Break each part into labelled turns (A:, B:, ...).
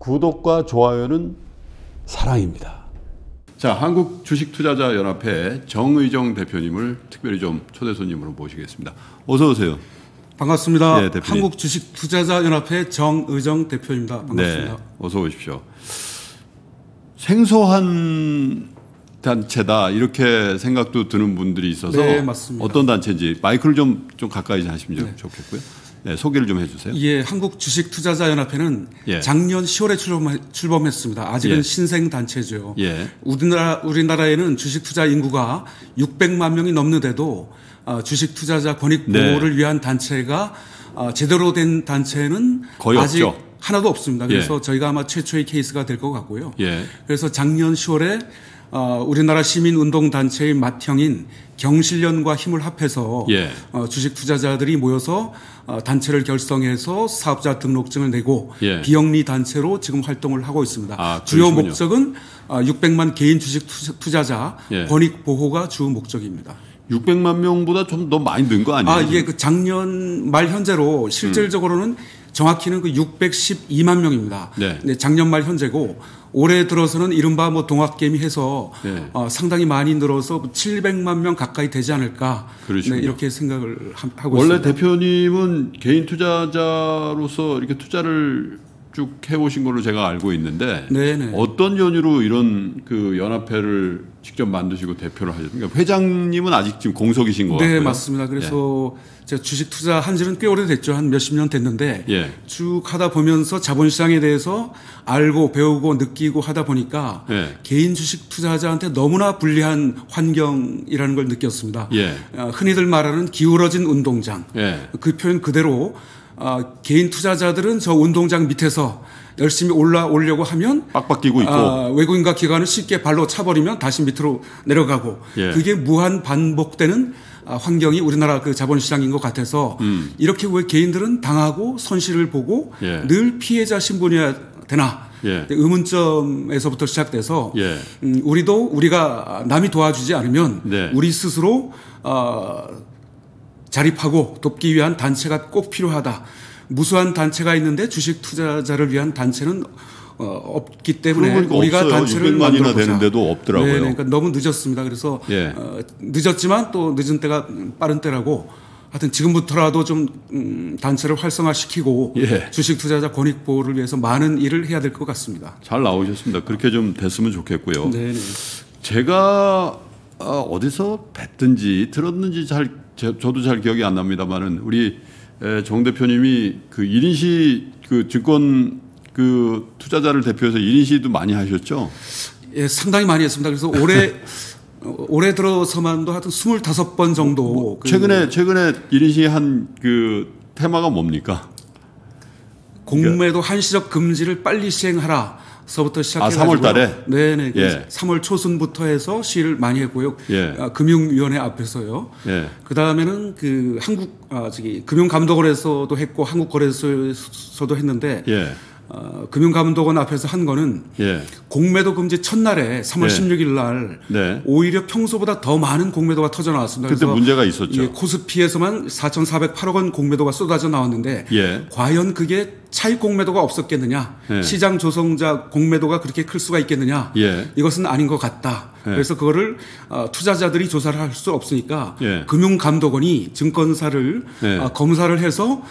A: 구독과 좋아요는 사랑입니다. 자, 한국주식투자자연합회 정의정 대표님을 특별히 좀 초대 손님으로 모시겠습니다. 어서 오세요.
B: 반갑습니다. 네, 한국주식투자자연합회 정의정 대표입니다. 반갑습니다.
A: 네, 어서 오십시오. 생소한 단체다 이렇게 생각도 드는 분들이 있어서
B: 네, 맞습니다.
A: 어떤 단체인지 마이크를 좀 가까이 하시면 좋겠고요. 네, 소개를 좀 해주세요.
B: 예, 한국주식투자자연합회는 작년 10월에 출범했습니다. 아직은 신생 단체죠. 우리나라에는 주식투자 인구가 600만 명이 넘는데도 주식투자자 권익 보호를 위한 단체가 제대로 된 단체는
A: 거의
B: 아직
A: 없죠.
B: 하나도 없습니다. 그래서 저희가 아마 최초의 케이스가 될 것 같고요. 그래서 작년 10월에 우리나라 시민운동단체의 맏형인 경실련과 힘을 합해서 주식 투자자들이 모여서 단체를 결성해서 사업자 등록증을 내고 비영리 단체로 지금 활동을 하고 있습니다. 주요 목적은 600만 개인 주식 투자자 권익 보호가 주 목적입니다.
A: 600만 명보다 좀 더 많이 는 거 아니에요?
B: 예, 그 작년 말 현재로 실질적으로는 정확히는 그 612만 명입니다. 네, 작년 말 현재고 올해 들어서는 이른바 동학개미 해서 상당히 많이 늘어서 700만 명 가까이 되지 않을까 네, 이렇게 생각을 하고
A: 원래
B: 있습니다.
A: 대표님은 개인 투자자로서 이렇게 투자를 쭉 해오신 걸로 제가 알고 있는데 어떤 연유로 이런 그 연합회를 직접 만드시고 대표를 하셨습니까? 회장님은 아직 지금 공석이신 것 같고요.
B: 네, 맞습니다. 그래서 제가 주식 투자한 지는 꽤 오래됐죠. 한 몇십 년 됐는데 쭉 하다 보면서 자본시장에 대해서 알고 배우고 느끼고 하다 보니까 개인 주식 투자자한테 너무나 불리한 환경이라는 걸 느꼈습니다. 흔히들 말하는 기울어진 운동장. 그 표현 그대로 개인 투자자들은 저 운동장 밑에서 열심히 올라오려고 하면
A: 빡빡 끼고 있고
B: 외국인과 기관을 쉽게 발로 차버리면 다시 밑으로 내려가고 그게 무한 반복되는 환경이 우리나라 그 자본시장인 것 같아서 이렇게 왜 개인들은 당하고 손실을 보고 늘 피해자 신분이어야 되나 의문점에서부터 시작돼서 우리가 남이 도와주지 않으면 우리 스스로 자립하고 돕기 위한 단체가 꼭 필요하다. 무수한 단체가 있는데 주식 투자자를 위한 단체는 없기 때문에 우리가
A: 없어요.
B: 단체를
A: 600만이나 되는데도 없더라고요.
B: 그러니까 너무 늦었습니다. 그래서 늦었지만 또 늦은 때가 빠른 때라고 하여튼 지금부터라도 좀 단체를 활성화시키고 주식 투자자 권익 보호를 위해서 많은 일을 해야 될 것 같습니다.
A: 잘 나오셨습니다. 그렇게 좀 됐으면 좋겠고요. 제가 어디서 뵀든지 들었는지 저도 잘 기억이 안 납니다만은 우리 정 대표님이 그 1인시 그 증권 그 투자자를 대표해서 1인시도 많이 하셨죠? 예,
B: 상당히 많이 했습니다. 그래서 올해 들어서만도 하여튼 25번 정도.
A: 최근에 1인시 한 그 테마가 뭡니까?
B: 공매도 한시적 금지를 빨리 시행하라. 서부터 시작해서
A: 3월 달에?
B: 네네. 3월 초순부터 해서 시위를 많이 했고요. 금융위원회 앞에서요. 그 다음에는 그 금융감독원에서도 했고 한국거래소에서도 했는데 금융감독원 앞에서 한 거는 공매도 금지 첫날에 3월 16일 날 오히려 평소보다 더 많은 공매도가 터져 나왔습니다.
A: 그때 문제가 있었죠.
B: 코스피에서만 4,408억 원 공매도가 쏟아져 나왔는데 과연 그게 차익 공매도가 없었겠느냐, 시장 조성자 공매도가 그렇게 클 수가 있겠느냐, 이것은 아닌 것 같다. 그래서 그거를 투자자들이 조사를 할 수 없으니까 금융감독원이 증권사를 검사를 해서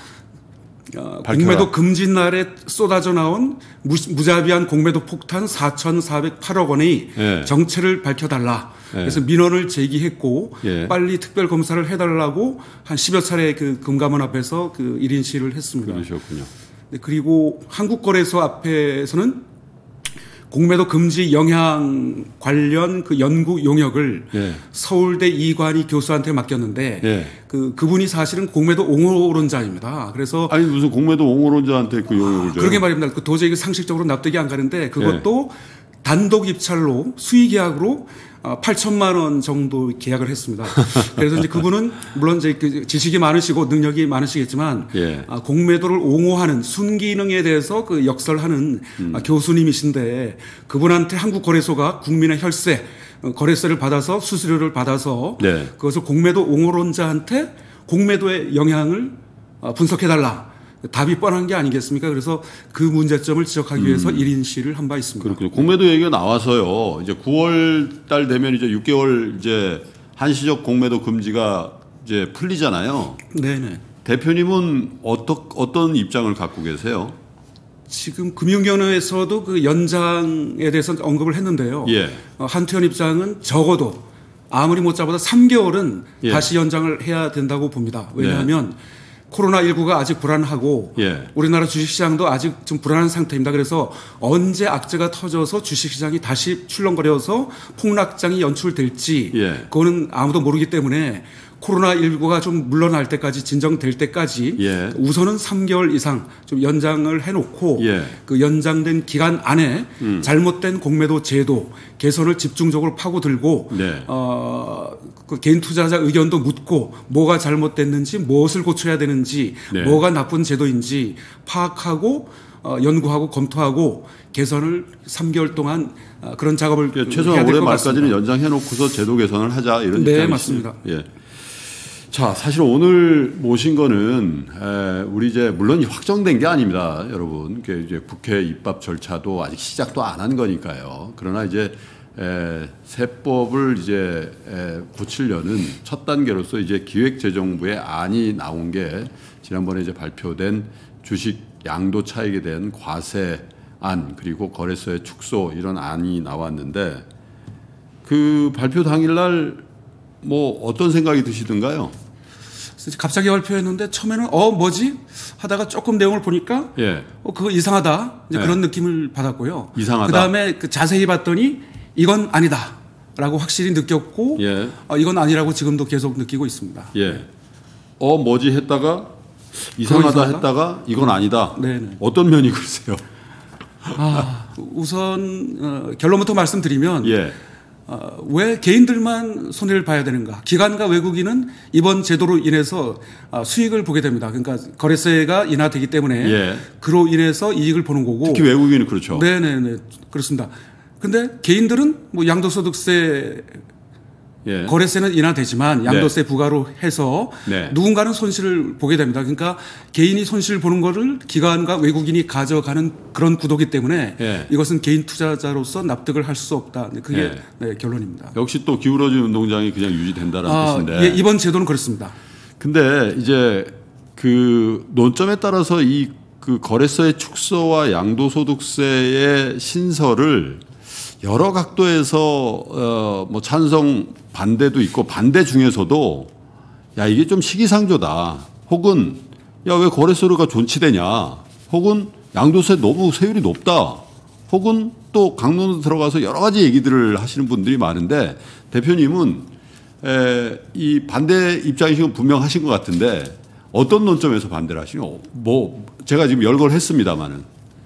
B: 공매도 금지 날에 쏟아져 나온 무자비한 공매도 폭탄 4,408억 원의 정체를 밝혀달라. 그래서 민원을 제기했고 빨리 특별 검사를 해달라고 한 10여 차례 그 금감원 앞에서 그 1인 시위를 했습니다.
A: 그러셨군요.
B: 그리고 한국거래소 앞에서는 공매도 금지 영향 관련 그 연구 용역을 서울대 이관희 교수한테 맡겼는데 그분이 사실은 공매도 옹호론자입니다. 그래서
A: 아니 무슨 공매도 옹호론자한테 그 용역을 줘요?
B: 그러게 말입니다. 그 도저히 상식적으로 납득이 안 가는데 그것도 단독 입찰로 수의 계약으로 8천만 원 정도 계약을 했습니다. 그래서 이제 그분은 물론 이제 그 지식이 많으시고 능력이 많으시겠지만 공매도를 옹호하는 순기능에 대해서 그 역설하는 교수님이신데 그분한테 한국거래소가 국민의 혈세, 거래세를 받아서 수수료를 받아서 그것을 공매도 옹호론자한테 공매도의 영향을 분석해달라. 답이 뻔한 게 아니겠습니까? 그래서 그 문제점을 지적하기 위해서 1인 시위를 한 바 있습니다.
A: 그렇군요. 공매도 얘기가 나와서요. 이제 9월 달 되면 이제 6개월 이제 한시적 공매도 금지가 이제 풀리잖아요.
B: 네네.
A: 대표님은 어떤 입장을 갖고 계세요?
B: 지금 금융위원회에서도 그 연장에 대해서 언급을 했는데요.
A: 예.
B: 한투현 입장은 적어도 아무리 못 잡아도 3개월은
A: 예.
B: 다시 연장을 해야 된다고 봅니다. 왜냐하면 네. 코로나19가 아직 불안하고
A: 예.
B: 우리나라 주식시장도 아직 좀 불안한 상태입니다. 그래서 언제 악재가 터져서 주식시장이 다시 출렁거려서 폭락장이 연출될지
A: 예.
B: 그거는 아무도 모르기 때문에 코로나19가 좀 물러날 때까지 진정될 때까지
A: 예.
B: 우선은 3개월 이상 좀 연장을 해놓고
A: 예.
B: 그 연장된 기간 안에 잘못된 공매도 제도 개선을 집중적으로 파고들고
A: 네.
B: 그 개인 투자자 의견도 묻고 뭐가 잘못됐는지 무엇을 고쳐야 되는지
A: 네.
B: 뭐가 나쁜 제도인지 파악하고 연구하고 검토하고 개선을 3개월 동안 그런 작업을
A: 최소한 올해 말까지는 연장해놓고서 제도 개선을 하자 이런
B: 네,
A: 입장이시죠?
B: 맞습니다.
A: 예. 자, 사실 오늘 모신 거는 우리 이제 물론 확정된 게 아닙니다, 여러분. 이제 국회 입법 절차도 아직 시작도 안 한 거니까요. 그러나 이제 세법을 이제 고치려는 첫 단계로서 이제 기획재정부의 안이 나온 게 지난번에 이제 발표된 주식 양도 차익에 대한 과세안 그리고 거래소의 축소 이런 안이 나왔는데 그 발표 당일날 뭐 어떤 생각이 드시던가요?
B: 갑자기 발표했는데 처음에는 뭐지 하다가 조금 내용을 보니까
A: 예.
B: 그거 이상하다 이제
A: 예. 그런
B: 느낌을 받았고요.
A: 이상하다.
B: 그다음에 자세히 봤더니 이건 아니다라고 확실히 느꼈고
A: 예.
B: 이건 아니라고 지금도 계속 느끼고 있습니다.
A: 예. 뭐지 했다가 이상하다 했다가 이건 아니다.
B: 네네.
A: 어떤 면이 그러세요?
B: 우선 결론부터 말씀드리면
A: 예.
B: 왜 개인들만 손해를 봐야 되는가? 기관과 외국인은 이번 제도로 인해서 수익을 보게 됩니다. 그러니까 거래세가 인하되기 때문에
A: 예.
B: 그로 인해서 이익을 보는 거고.
A: 특히 외국인은 그렇죠.
B: 네네네. 그렇습니다. 근데 개인들은 뭐 양도소득세
A: 예.
B: 거래세는 인하되지만 양도세
A: 네.
B: 부과로 해서
A: 네.
B: 누군가는 손실을 보게 됩니다. 그러니까 개인이 손실 보는 거를 기관과 외국인이 가져가는 그런 구도이기 때문에
A: 네.
B: 이것은 개인 투자자로서 납득을 할 수 없다. 그게
A: 네.
B: 결론입니다.
A: 역시 또 기울어진 운동장이 그냥 유지된다는 뜻인데.
B: 예, 이번 제도는 그렇습니다.
A: 근데 이제 그 논점에 따라서 그 거래소의 축소와 양도소득세의 신설을 여러 각도에서 뭐 찬성 반대도 있고 반대 중에서도 야 이게 좀 시기상조다 혹은 야 왜 거래소가 존치되냐 혹은 양도세 너무 세율이 높다 혹은 또 강론으로 들어가서 여러 가지 얘기들을 하시는 분들이 많은데 대표님은 이 반대 입장이신 분명하신 것 같은데 어떤 논점에서 반대를 하시냐? 뭐 제가 지금 열거했습니다마는.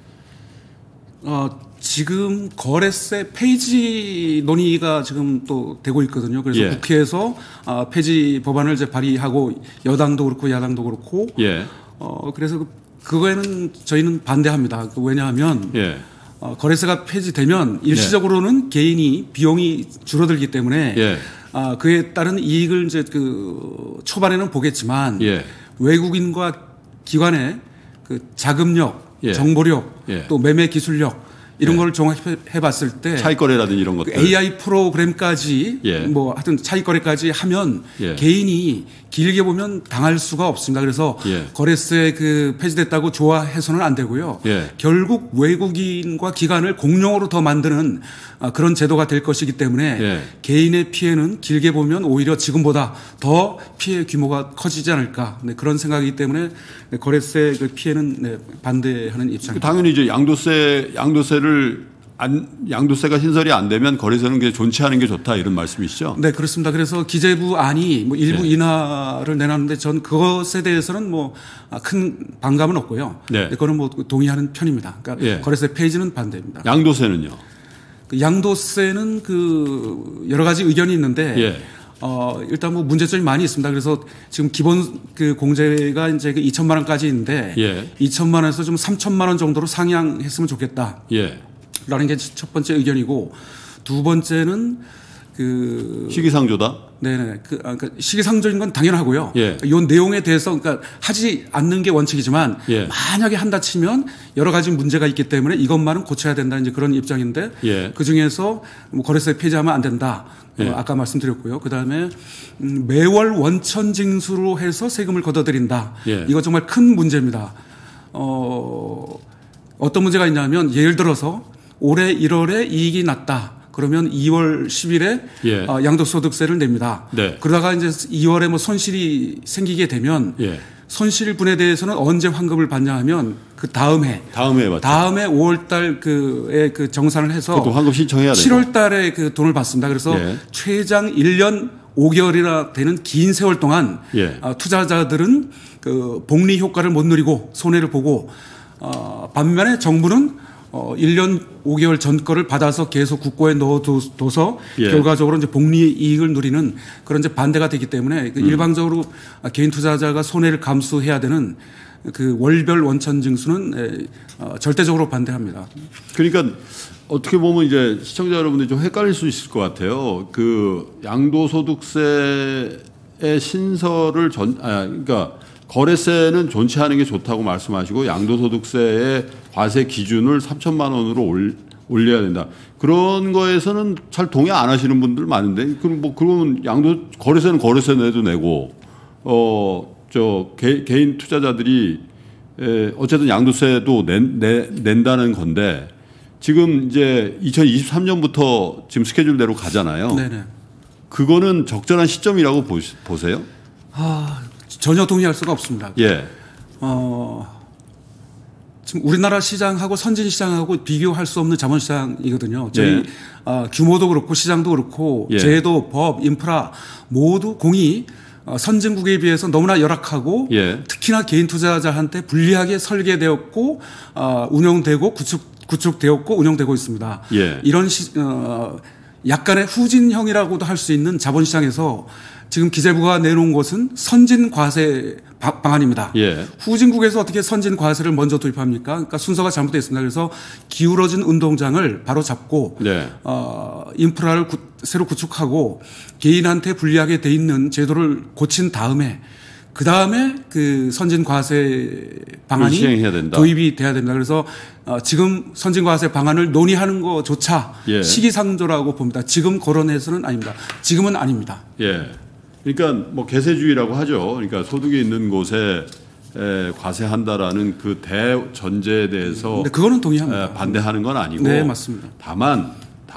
B: 지금 거래세 폐지 논의가 지금 또 되고 있거든요. 그래서
A: 예.
B: 국회에서 폐지 법안을 이제 발의하고 여당도 그렇고 야당도 그렇고.
A: 예.
B: 그래서 그거에는 저희는 반대합니다. 왜냐하면
A: 예.
B: 거래세가 폐지되면 일시적으로는 개인이 비용이 줄어들기 때문에
A: 예.
B: 그에 따른 이익을 이제 초반에는 보겠지만 외국인과 기관의 그 자금력, 정보력, 또 매매 기술력 이런 걸 종합해 봤을 때
A: 차익거래라든지 이런 것들
B: AI 프로그램까지 뭐 하여튼 차익거래까지 하면 개인이 길게 보면 당할 수가 없습니다. 그래서 거래세 폐지됐다고 좋아해서는 안 되고요. 결국 외국인과 기관을 공룡으로 더 만드는 그런 제도가 될 것이기 때문에 개인의 피해는 길게 보면 오히려 지금보다 더 피해 규모가 커지지 않을까 그런 생각이기 때문에 거래세 피해는 반대하는 입장입니다.
A: 당연히 이제 양도세가 신설이 안 되면 거래소는 그냥 존치하는 게 좋다 이런 말씀이시죠?
B: 네, 그렇습니다. 그래서 기재부 안이 뭐 일부 인하를 내놨는데 전 그것에 대해서는 뭐 큰 반감은 없고요. 그거는 뭐 동의하는 편입니다. 그러니까 거래세 폐지는 반대입니다.
A: 양도세는요?
B: 양도세는 여러 가지 의견이 있는데 일단 뭐 문제점이 많이 있습니다. 그래서 지금 기본 공제가 이제 2천만 원까지 있는데 2천만 원에서 좀 3천만 원 정도로 상향했으면 좋겠다. 라는 게 첫 번째 의견이고 두 번째는 그
A: 시기상조다.
B: 네네. 그러니까 시기상조인 건 당연하고요.
A: 예.
B: 이 내용에 대해서 그러니까 하지 않는 게 원칙이지만
A: 예.
B: 만약에 한다 치면 여러 가지 문제가 있기 때문에 이것만은 고쳐야 된다 이제 그런 입장인데
A: 예.
B: 그 중에서 뭐 거래세 폐지하면 안 된다.
A: 예.
B: 아까 말씀드렸고요. 그 다음에 매월 원천 징수로 해서 세금을 걷어들인다.
A: 예.
B: 이거 정말 큰 문제입니다. 어떤 문제가 있냐면 예를 들어서 올해 1월에 이익이 났다. 그러면 2월 10일에
A: 예.
B: 양도소득세를 냅니다.
A: 네.
B: 그러다가 이제 2월에 뭐 손실이 생기게 되면
A: 예.
B: 손실분에 대해서는 언제 환급을 받냐 하면 그 다음에
A: 맞죠.
B: 다음에 5월달 그에 그 정산을 해서
A: 그것도 환급 신청해야 되고
B: 7월달에 그 돈을 받습니다. 그래서
A: 예.
B: 최장 1년 5개월이나 되는 긴 세월 동안
A: 예.
B: 투자자들은 그 복리 효과를 못 누리고 손해를 보고 반면에 정부는 1년 5개월 전 거를 받아서 계속 국고에 넣어둬서
A: 예.
B: 결과적으로 이제 복리 이익을 누리는 그런 이제 반대가 되기 때문에 일방적으로 개인 투자자가 손해를 감수해야 되는 그 월별 원천 징수는 절대적으로 반대합니다. 그러니까
A: 어떻게 보면 이제 시청자 여러분들이 좀 헷갈릴 수 있을 것 같아요. 그 양도소득세의 신설을 그러니까 거래세는 존치하는 게 좋다고 말씀하시고 양도소득세의 과세 기준을 3천만 원으로 올려야 된다. 그런 거에서는 잘 동의 안 하시는 분들 많은데 그러면 거래세는 거래세 내도 내고 개인 투자자들이 어쨌든 양도세도 낸다는 건데 지금 이제 2023년부터 지금 스케줄대로 가잖아요.
B: 네네.
A: 그거는 적절한 시점이라고 보세요?
B: 전혀 동의할 수가 없습니다.
A: 예.
B: 지금 우리나라 시장하고 선진 시장하고 비교할 수 없는 자본시장이거든요. 저희
A: 예.
B: 규모도 그렇고 시장도 그렇고
A: 예.
B: 제도, 법, 인프라 모두 공이 선진국에 비해서 너무나 열악하고
A: 예.
B: 특히나 개인 투자자한테 불리하게 설계되었고 운영되고 구축되었고 운영되고 있습니다.
A: 예.
B: 이런 약간의 후진형이라고도 할 수 있는 자본시장에서 지금 기재부가 내놓은 것은 선진 과세 방안입니다.
A: 예.
B: 후진국에서 어떻게 선진 과세를 먼저 도입합니까? 그러니까 순서가 잘못됐습니다. 그래서 기울어진 운동장을 바로 잡고
A: 네.
B: 인프라를 새로 구축하고 개인한테 불리하게 돼 있는 제도를 고친 다음에 그 다음에 그 선진 과세 방안이
A: 시행해야 된다.
B: 도입이 돼야 됩니다. 그래서 지금 선진 과세 방안을 논의하는 것조차
A: 예.
B: 시기상조라고 봅니다. 지금 거론해서는 아닙니다. 지금은 아닙니다.
A: 예. 그러니까 뭐 개세주의라고 하죠. 그러니까 소득이 있는 곳에 과세한다라는 그 대전제에 대해서
B: 네, 그거는 동의합니다.
A: 반대하는 건 아니고.
B: 네, 맞습니다.
A: 다만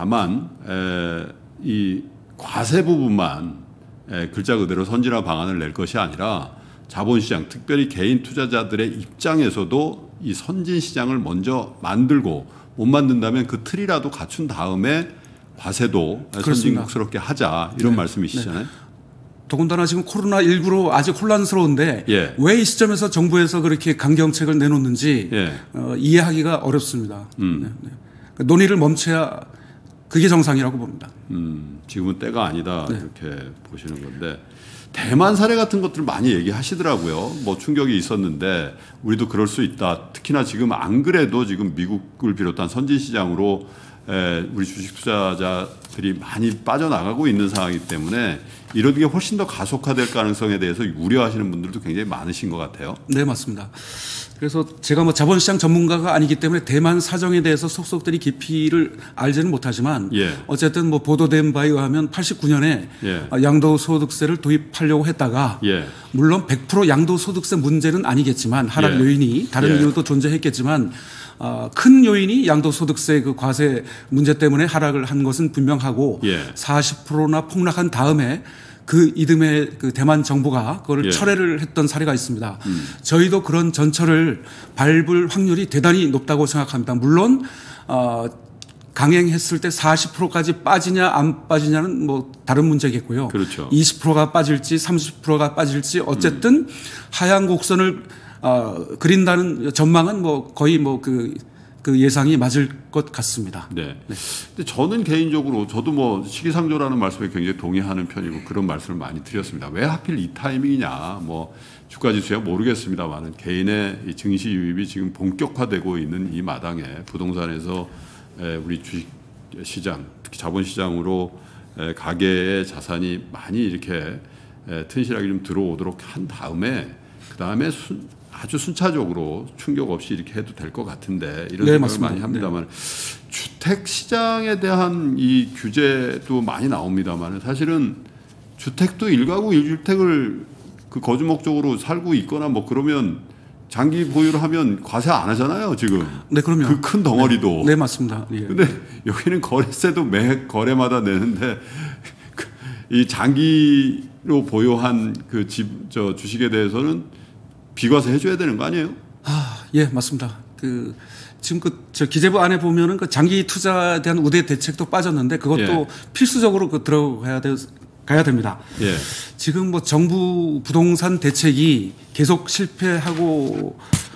A: 이 과세 부분만 글자 그대로 선진화 방안을 낼 것이 아니라 자본시장, 특별히 개인 투자자들의 입장에서도 이 선진 시장을 먼저 만들고 못 만든다면 그 틀이라도 갖춘 다음에 과세도 선진국스럽게 하자 이런 말씀이시잖아요.
B: 네. 더군다나 지금 코로나19로 아직 혼란스러운데
A: 예.
B: 왜 이 시점에서 정부에서 그렇게 강경책을 내놓는지
A: 예.
B: 이해하기가 어렵습니다. 네. 논의를 멈춰야 그게 정상이라고 봅니다.
A: 지금은 때가 아니다 이렇게 보시는 건데 대만 사례 같은 것들 많이 얘기하시더라고요. 뭐 충격이 있었는데 우리도 그럴 수 있다. 특히나 지금 안 그래도 지금 미국을 비롯한 선진 시장으로 우리 주식 투자자들이 많이 빠져나가고 있는 상황이기 때문에 이런 게 훨씬 더 가속화될 가능성에 대해서 우려하시는 분들도 굉장히 많으신 것 같아요.
B: 네, 맞습니다. 그래서 제가 뭐 자본시장 전문가가 아니기 때문에 대만 사정에 대해서 속속들이 깊이를 알지는 못하지만
A: 예.
B: 어쨌든 뭐 보도된 바에 의하면 89년에
A: 예.
B: 양도소득세를 도입하려고 했다가
A: 예.
B: 물론 100% 양도소득세 문제는 아니겠지만 하락
A: 예.
B: 요인이 다른
A: 예.
B: 이유도 존재했겠지만 큰 요인이 양도소득세 그 과세 문제 때문에 하락을 한 것은 분명하고
A: 예.
B: 40%나 폭락한 다음에 그 이듬해 그 대만 정부가 그걸
A: 예.
B: 철회를 했던 사례가 있습니다. 저희도 그런 전철을 밟을 확률이 대단히 높다고 생각합니다. 물론 강행했을 때 40%까지 빠지냐 안 빠지냐는 뭐 다른 문제겠고요.
A: 그렇죠.
B: 20%가 빠질지 30%가 빠질지 어쨌든 하향 곡선을 그린다는 전망은 뭐 거의 뭐 그 예상이 맞을 것 같습니다.
A: 네. 근데 저는 개인적으로 저도 뭐 시기상조라는 말씀에 굉장히 동의하는 편이고 그런 말씀을 많이 드렸습니다. 왜 하필 이 타이밍이냐. 뭐 주가지수야 모르겠습니다만은 개인의 이 증시 유입이 지금 본격화되고 있는 이 마당에 부동산에서 우리 주식 시장, 특히 자본시장으로 가계의 자산이 많이 이렇게 튼실하게 좀 들어오도록 한 다음에 그다음에 아주 순차적으로 충격 없이 이렇게 해도 될 것 같은데 이런
B: 네,
A: 생각을
B: 맞습니다.
A: 많이 합니다만 주택 시장에 대한 이 규제도 많이 나옵니다만 사실은 주택도 1가구 1주택을 그 거주 목적으로 살고 있거나 뭐 그러면 장기 보유를 하면 과세 안 하잖아요, 지금.
B: 네, 그럼요.
A: 그 큰 덩어리도.
B: 네, 맞습니다. 예.
A: 근데 여기는 거래세도 매 거래마다 내는데 이 장기로 보유한 그 주식에 대해서는 비과세 해줘야 되는 거 아니에요?
B: 예, 맞습니다. 지금 저 기재부 안에 보면은 그 장기 투자에 대한 우대 대책도 빠졌는데 그것도 필수적으로 가야 됩니다.
A: 예.
B: 지금 뭐 정부 부동산 대책이 계속 실패를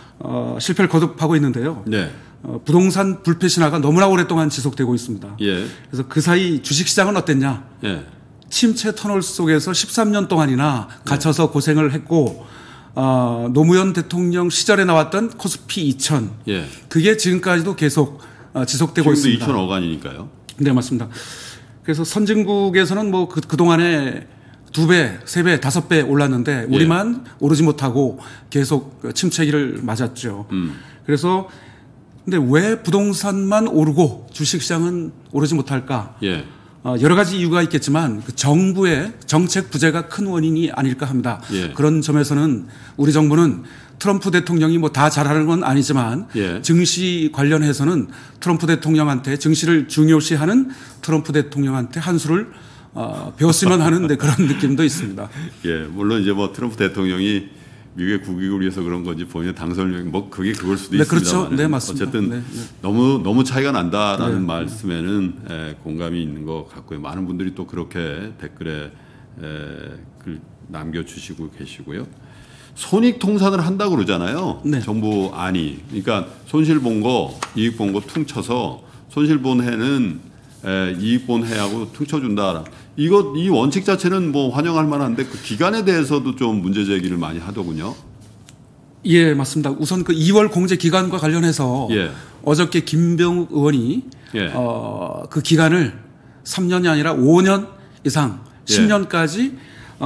B: 거듭하고 있는데요.
A: 네.
B: 부동산 불패 신화가 너무나 오랫동안 지속되고 있습니다.
A: 예.
B: 그래서 그 사이 주식시장은 어땠냐?
A: 예.
B: 침체 터널 속에서 13년 동안이나 갇혀서 고생을 했고 노무현 대통령 시절에 나왔던 코스피 2000 그게 지금까지도 계속 지속되고 있습니다.
A: 지금도 2천억 원이니까요.
B: 네, 맞습니다. 그래서 선진국에서는 뭐 그동안에 2배, 3배, 5배 올랐는데 우리만 오르지 못하고 계속 침체기를 맞았죠. 그래서 근데 왜 부동산만 오르고 주식시장은 오르지 못할까? 여러 가지 이유가 있겠지만 그 정부의 정책 부재가 큰 원인이 아닐까 합니다. 그런 점에서는 우리 정부는 트럼프 대통령이 뭐 다 잘하는 건 아니지만 증시 관련해서는 트럼프 대통령한테 증시를 중요시하는 트럼프 대통령한테 한 수를 배웠으면 하는 그런 느낌도 있습니다.
A: 물론 이제 뭐 트럼프 대통령이 미국의 국익을 위해서 그런 건지 본인의 당선력이 뭐 그게 그걸 수도
B: 네,
A: 있습니다만
B: 그렇죠. 네, 맞습니다.
A: 어쨌든 너무 차이가 난다라는 말씀에는 공감이 있는 것 같고요. 많은 분들이 또 그렇게 댓글에 글 남겨주시고 계시고요. 손익통산을 한다고 그러잖아요. 정부 안이. 그러니까 손실 본 거, 이익 본 거 퉁쳐서 손실 본 해는 이익 본 해하고 퉁쳐준다. 이 원칙 자체는 뭐 환영할 만한데 그 기간에 대해서도 좀 문제 제기를 많이 하더군요.
B: 예, 맞습니다. 우선 그 2월 공제 기간과 관련해서 어저께 김병욱 의원이 그 기간을 3년이 아니라 5년 이상 10년까지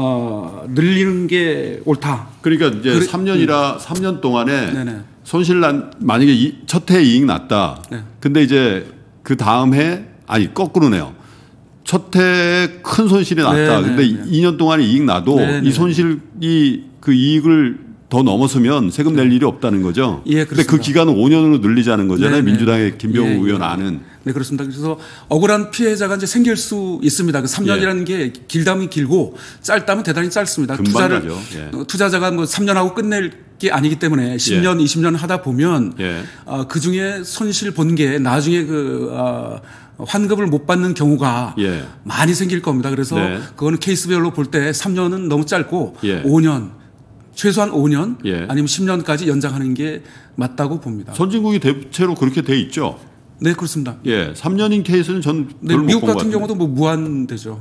B: 늘리는 게 옳다.
A: 그러니까 이제 3년이라 3년 동안에 손실 만약에 첫 해 이익 났다. 근데 이제 그 다음 해 거꾸로네요. 첫 해 큰 손실이 났다. 근데 2년 동안에 이익 나도 이 손실이 그 이익을 더 넘어서면 세금 낼 일이 없다는 거죠. 근데 그 기간은 5년으로 늘리자는 거잖아요. 민주당의 김병욱 의원 안은.
B: 네, 그렇습니다. 그래서 억울한 피해자가 이제 생길 수 있습니다. 그 3년이라는 게 길다면 길고 짧다면 대단히 짧습니다. 투자자가 뭐 3년하고 끝낼 게 아니기 때문에 10년, 20년 하다 보면 그 중에 손실 본 게 나중에 환급을 못 받는 경우가 많이 생길 겁니다. 그래서 그거는 케이스별로 볼 때 3년은 너무 짧고 5년, 최소한 5년 아니면 10년까지 연장하는 게 맞다고 봅니다.
A: 선진국이 대체로 그렇게 돼 있죠.
B: 네, 그렇습니다.
A: 3년인 케이스는 전 별로
B: 미국 같은 경우도 뭐 무한되죠.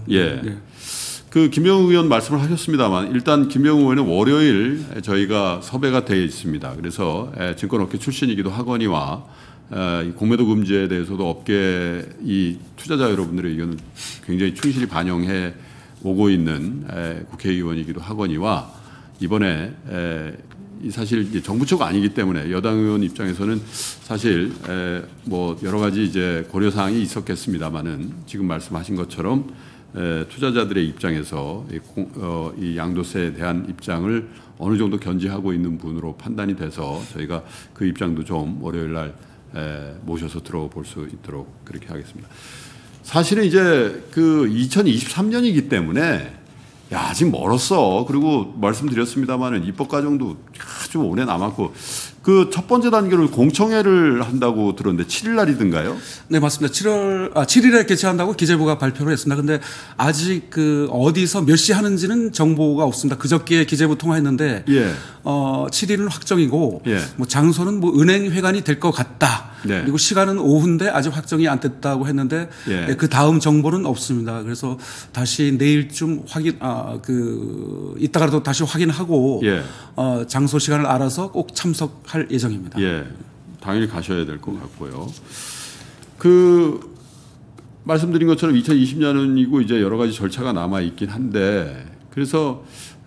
A: 그 김병욱 의원 말씀을 하셨습니다만 일단 김병욱 의원은 월요일 저희가 섭외가 되어 있습니다. 그래서 증권업계 출신이기도 하거니와 공매도 금지에 대해서도 업계 이 투자자 여러분들의 의견을 굉장히 충실히 반영해 오고 있는 국회의원이기도 하거니와 이번에 사실 정부 측 아니기 때문에 여당 의원 입장에서는 사실 뭐 여러 가지 이제 고려 사항이 있었겠습니다만은 지금 말씀하신 것처럼 투자자들의 입장에서 이 양도세에 대한 입장을 어느 정도 견지하고 있는 분으로 판단이 돼서 저희가 그 입장도 좀 월요일 날 모셔서 들어볼 수 있도록 그렇게 하겠습니다. 사실은 이제 그 2023년이기 때문에 아직 멀었어. 그리고 말씀드렸습니다만은 입법 과정도 아주 오래 남았고 그 첫 번째 단계로 공청회를 한다고 들었는데 7일 날이든가요?
B: 네, 맞습니다. 7일에 개최한다고 기재부가 발표를 했습니다. 근데 아직 그 어디서 몇 시 하는지는 정보가 없습니다. 그저께 기재부 통화했는데 7일은 확정이고 뭐 장소는 뭐 은행회관이 될 것 같다. 그리고 시간은 오후인데 아직 확정이 안 됐다고 했는데 그 다음 정보는 없습니다. 그래서 다시 내일쯤 이따가라도 다시 확인하고 장소 시간을 알아서 꼭 참석할 예정입니다.
A: 당연히 가셔야 될 것 같고요. 말씀드린 것처럼 2020년이고 이제 여러 가지 절차가 남아 있긴 한데 그래서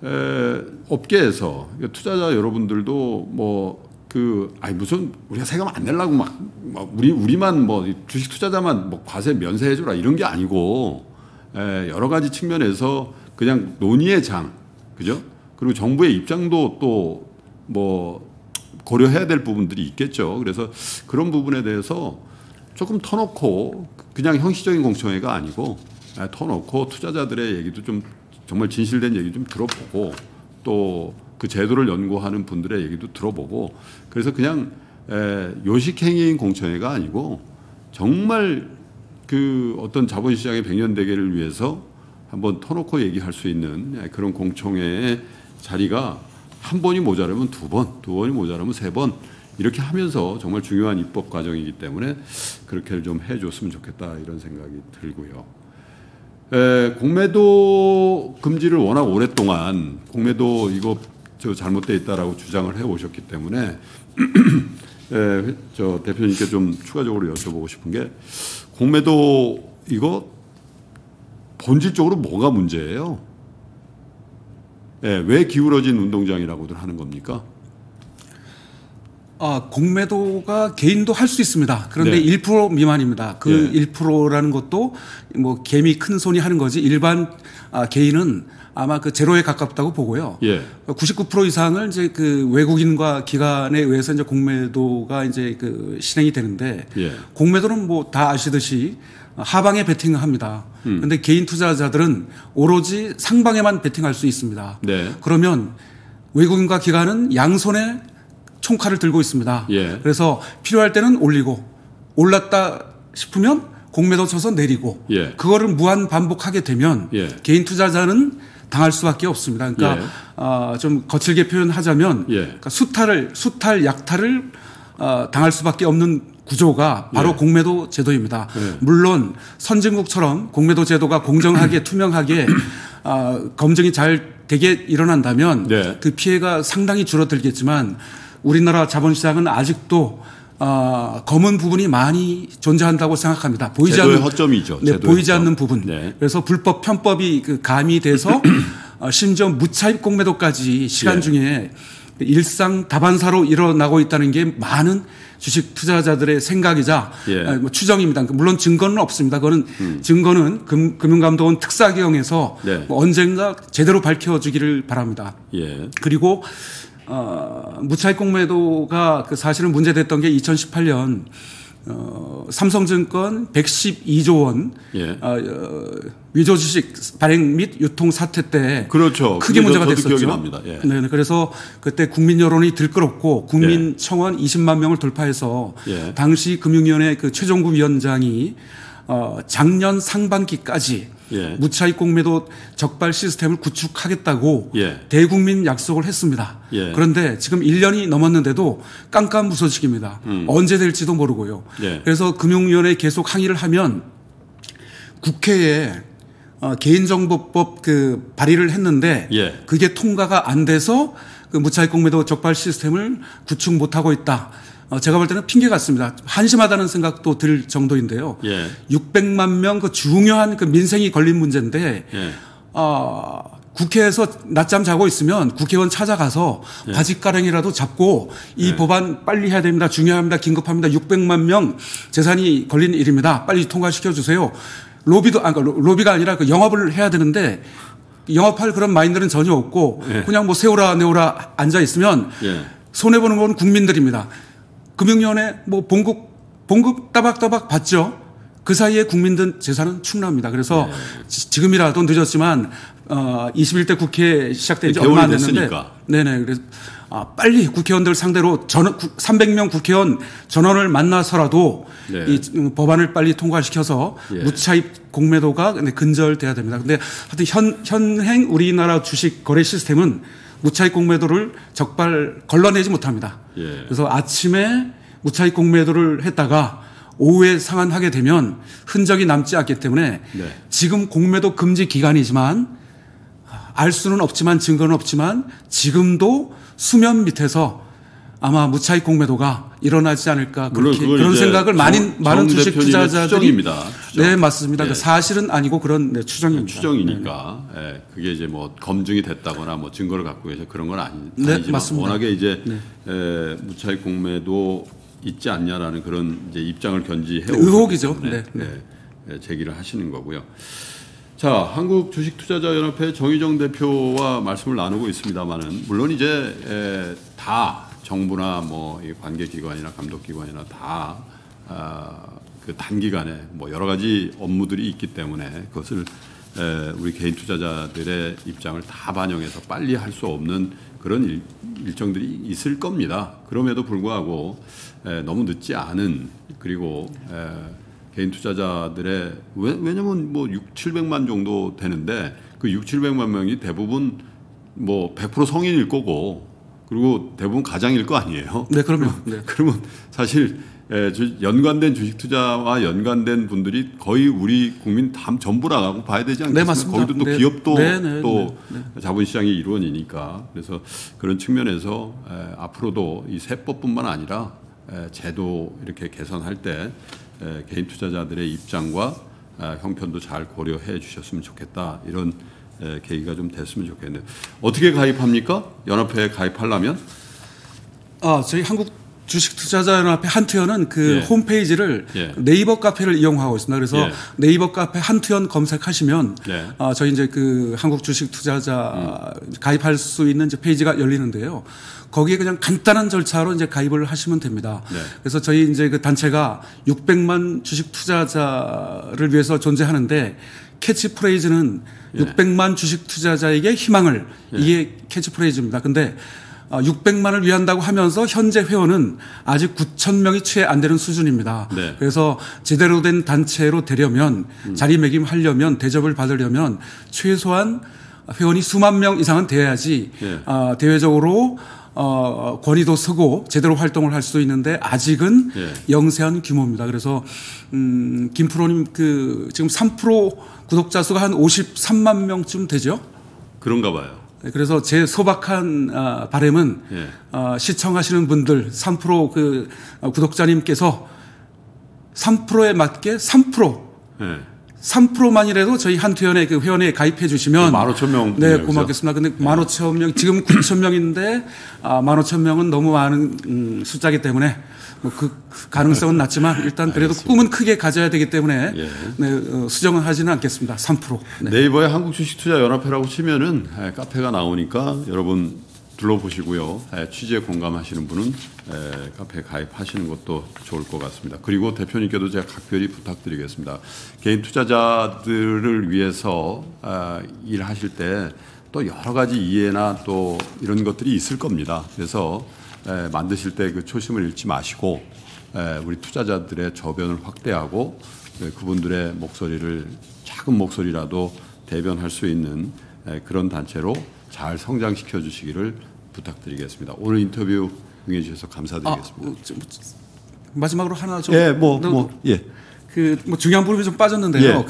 A: 업계에서 투자자 여러분들도 뭐 무슨 우리가 세금 안 내려고 막 우리만 뭐 주식 투자자만 뭐 과세 면세해줘라 이런 게 아니고 여러 가지 측면에서 그냥 논의의 장, 그죠? 그리고 정부의 입장도 또 뭐 고려해야 될 부분들이 있겠죠. 그래서 그런 부분에 대해서 조금 터놓고 그냥 형식적인 공청회가 아니고 터놓고 투자자들의 얘기도 좀 정말 진실된 얘기 좀 들어보고 또 그 제도를 연구하는 분들의 얘기도 들어보고 그래서 그냥 요식행위인 공청회가 아니고 정말 그 어떤 자본시장의 백년대계를 위해서 한번 터놓고 얘기할 수 있는 그런 공청회의 자리가 한 번이 모자라면 두 번이 모자라면 세 번 이렇게 하면서 정말 중요한 입법 과정이기 때문에 그렇게 좀 해줬으면 좋겠다 이런 생각이 들고요. 공매도 금지를 워낙 오랫동안 공매도 이거 잘못되어 있다라고 주장을 해오셨기 때문에 저 대표님께 좀 추가적으로 여쭤보고 싶은 게 공매도 이거 본질적으로 뭐가 문제예요? 왜 기울어진 운동장이라고들 하는 겁니까?
B: 공매도가 개인도 할 수 있습니다. 그런데 네. 1% 미만입니다. 그 1%라는 것도 뭐 개미 큰 손이 하는 거지 일반 개인은 아마 그 제로에 가깝다고 보고요. 99% 이상을 이제 그 외국인과 기관에 의해서 이제 공매도가 이제 그 실행이 되는데 공매도는 뭐 다 아시듯이 하방에 베팅합니다. 그런데 개인 투자자들은 오로지 상방에만 베팅할 수 있습니다. 네. 그러면 외국인과 기관은 양손에 총칼을 들고 있습니다. 그래서 필요할 때는 올리고 올랐다 싶으면 공매도 쳐서 내리고 그거를 무한 반복하게 되면 개인 투자자는 당할 수밖에 없습니다. 그러니까 좀 거칠게 표현하자면 그러니까 수탈 약탈을 당할 수밖에 없는 구조가 바로 공매도 제도입니다. 물론 선진국처럼 공매도 제도가 공정하게 투명하게 검증이 잘 되게 일어난다면 그 피해가 상당히 줄어들겠지만 우리나라 자본시장은 아직도 검은 부분이 많이 존재한다고 생각합니다. 보이지 않는
A: 허점이죠.
B: 보이지 않는 부분. 그래서 불법 편법이 가미돼서 심지어 무차입 공매도까지 시간 중에 일상 다반사로 일어나고 있다는 게 많은 주식 투자자들의 생각이자 추정입니다. 물론 증거는 없습니다. 그거는 증거는 금융감독원 특사경에서 언젠가 제대로 밝혀주기를 바랍니다. 그리고 무차입 공매도가 사실은 문제됐던 게 2018년 삼성증권 112조 원 위조 주식 발행 및 유통 사태 때
A: 그렇죠.
B: 크게 문제가 됐었죠.
A: 기억이 납니다.
B: 네, 그래서 그때 국민 여론이 들끓었고 국민 청원 20만 명을 돌파해서 당시 금융위원회 그 최종구 위원장이 작년 상반기까지 무차입 공매도 적발 시스템을 구축하겠다고 대국민 약속을 했습니다. 그런데 지금 1년이 넘었는데도 깜깜무소식입니다. 언제 될지도 모르고요. 그래서 금융위원회에 계속 항의를 하면 국회에 개인정보법 발의를 했는데 그게 통과가 안 돼서 그 무차입 공매도 적발 시스템을 구축 못하고 있다. 제가 볼 때는 핑계 같습니다. 한심하다는 생각도 들 정도인데요. 600만 명 그 중요한 그 민생이 걸린 문제인데 국회에서 낮잠 자고 있으면 국회의원 찾아가서 바짓가랑이라도 잡고 이 법안 빨리 해야 됩니다. 중요합니다. 긴급합니다. 600만 명 재산이 걸린 일입니다. 빨리 통과시켜 주세요. 로비가 아니라 그 영업을 해야 되는데 영업할 그런 마인드는 전혀 없고 그냥 뭐 세우라 내오라 앉아 있으면 손해보는 건 국민들입니다. 금융위원회 뭐 봉급 따박따박 받죠. 그 사이에 국민들 재산은 충납니다. 그래서 지금이라도 늦었지만 21대 국회 시작된 지 얼마 안 됐는데 네네. 그래서 빨리 국회의원들 상대로 300명 국회의원 전원을 만나서라도 이 법안을 빨리 통과시켜서 무차입 공매도가 근절돼야 됩니다. 근데 하여튼 현행 우리나라 주식 거래 시스템은 무차입 공매도를 걸러내지 못합니다. 그래서 아침에 무차입 공매도를 했다가 오후에 상환하게 되면 흔적이 남지 않기 때문에 지금 공매도 금지 기간이지만 알 수는 없지만 증거는 없지만 지금도 수면 밑에서 아마 무차익 공매도가 일어나지 않을까 그런 생각을 많은 주식 투자자들이 네 맞습니다. 예. 사실은 아니고 그런 네, 추정입니다.
A: 추정이니까 예, 그게 이제 뭐 검증이 됐다거나 뭐 증거를 갖고 계셔 그런 건
B: 네,
A: 아니지만
B: 맞습니다.
A: 워낙에 이제 무차익 공매도 있지 않냐라는 그런 이제 입장을 견지해 오기
B: 의혹이죠.
A: 때문에 제기를 하시는 거고요. 자, 한국 주식투자자연합회 정의정 대표와 말씀을 나누고 있습니다만은 물론 이제 다 정부나 뭐 관계기관이나 감독기관이나 다 그 단기간에 뭐 여러 가지 업무들이 있기 때문에 그것을 우리 개인 투자자들의 입장을 다 반영해서 빨리 할 수 없는 그런 일정들이 있을 겁니다. 그럼에도 불구하고 너무 늦지 않은 그리고 개인 투자자들의 왜냐면 뭐 700만 정도 되는데 그 700만 명이 대부분 뭐 100% 성인일 거고 그리고 대부분 가장일 거 아니에요.
B: 네, 그럼요. 네.
A: 그러면 사실 연관된 주식 투자와 연관된 분들이 거의 우리 국민 전부라고 봐야 되지 않겠습니까?
B: 네, 맞습니다.
A: 거기도 또 기업도 또 자본시장의 일원이니까 그래서 그런 측면에서 앞으로도 이 세법뿐만 아니라 제도 이렇게 개선할 때 개인 투자자들의 입장과 형편도 잘 고려해 주셨으면 좋겠다 이런 계기가 좀 됐으면 좋겠네요. 어떻게 가입합니까? 연합회에 가입하려면?
B: 저희 한국 주식투자자연합회 한투연은 그 홈페이지를 네이버 카페를 이용하고 있습니다. 그래서 네이버 카페 한투연 검색하시면 저희 이제 그 한국 주식투자자 가입할 수 있는 이제 페이지가 열리는데요. 거기에 그냥 간단한 절차로 이제 가입을 하시면 됩니다. 그래서 저희 이제 그 단체가 600만 주식 투자자를 위해서 존재하는데 캐치프레이즈는 600만 주식 투자자에게 희망을 이게 캐치프레이즈입니다. 근데 600만을 위한다고 하면서 현재 회원은 아직 9,000명이 채 안 되는 수준입니다. 그래서 제대로 된 단체로 되려면 자리매김하려면 대접을 받으려면 최소한 회원이 수만 명 이상은 돼야지 대외적으로 권위도 서고 제대로 활동을 할 수 있는데 아직은 영세한 규모입니다. 그래서 김프로님 그 지금 3% 구독자 수가 한 53만 명쯤 되죠?
A: 그런가 봐요.
B: 그래서 제 소박한 바람은 시청하시는 분들 3% 그 구독자님께서 3%에 맞게 3%만이라도 저희 한투연의 그 회원에 가입해 주시면
A: 15,000명
B: 네, 고맙겠습니다. 근데 15,000명 지금 9,000명인데 15,000명은 너무 많은 숫자이기 때문에 뭐 그 가능성은 낮지만 일단 그래도 알겠습니다. 꿈은 크게 가져야 되기 때문에 수정은 하지는 않겠습니다. 3%.
A: 네이버에 한국 주식투자연합회라고 치면은 카페가 나오니까 여러분 둘러보시고요. 취지에 공감하시는 분은 카페에 가입하시는 것도 좋을 것 같습니다. 그리고 대표님께도 제가 각별히 부탁드리겠습니다. 개인 투자자들을 위해서 일하실 때 또 여러 가지 이해나 또 이런 것들이 있을 겁니다. 그래서 만드실 때 그 초심을 잃지 마시고 우리 투자자들의 저변을 확대하고 그분들의 목소리를 작은 목소리라도 대변할 수 있는 그런 단체로 잘 성장시켜 주시기를 부탁드리겠습니다. 오늘 인터뷰 응해 주셔서 감사드리겠습니다.
B: 마지막으로 하나 좀 그 뭐 중요한 부분이 좀 빠졌는데요.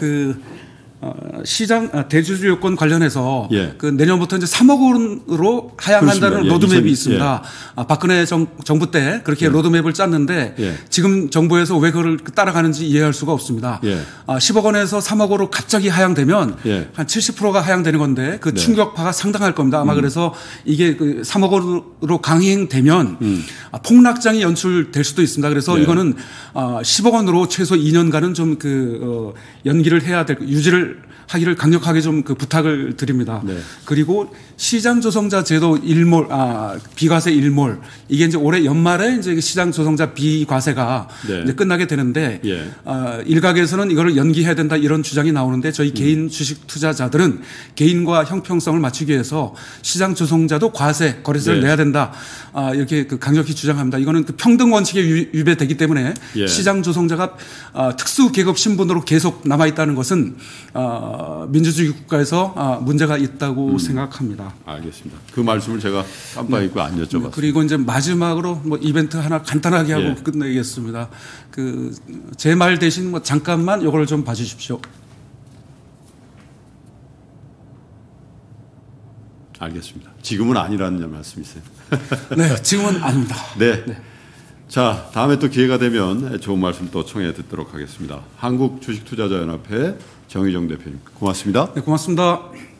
B: 시장 대주주 요건 관련해서 그 내년부터 이제 3억 원으로 하향한다는 로드맵이 있습니다. 박근혜 정부 때 그렇게 로드맵을 짰는데 지금 정부에서 왜 그걸 따라가는지 이해할 수가 없습니다. 10억 원에서 3억 원으로 갑자기 하향되면 한 70%가 하향되는 건데 그 충격파가 상당할 겁니다. 아마 그래서 이게 그 3억 원으로 강행되면 폭락장이 연출될 수도 있습니다. 그래서 이거는 10억 원으로 최소 2년간은 좀 그 연기를 해야 될 유지를 하기를 강력하게 좀 그 부탁을 드립니다. 그리고 시장 조성자 제도 비과세 일몰 이게 이제 올해 연말에 이제 시장 조성자 비과세가 이제 끝나게 되는데 일각에서는 이거를 연기해야 된다 이런 주장이 나오는데 저희 개인 주식 투자자들은 개인과 형평성을 맞추기 위해서 시장 조성자도 과세 거래세를 내야 된다 이렇게 그 강력히 주장합니다. 이거는 그 평등 원칙에 위배되기 때문에 시장 조성자가 특수 계급 신분으로 계속 남아 있다는 것은 민주주의 국가에서 문제가 있다고 생각합니다.
A: 알겠습니다. 그 말씀을 제가 깜빡 잊고 안 여쭤봤습니다.
B: 그리고 이제 마지막으로 뭐 이벤트 하나 간단하게 하고 끝내겠습니다. 그 제 말 대신 뭐 잠깐만 이걸 좀 봐주십시오.
A: 알겠습니다. 지금은 아니라는 말씀이세요?
B: 네, 지금은 아닙니다.
A: 네. 네. 자, 다음에 또 기회가 되면 좋은 말씀 또 청해 듣도록 하겠습니다. 한국주식투자자연합회 정의정 대표님, 고맙습니다.
B: 네, 고맙습니다.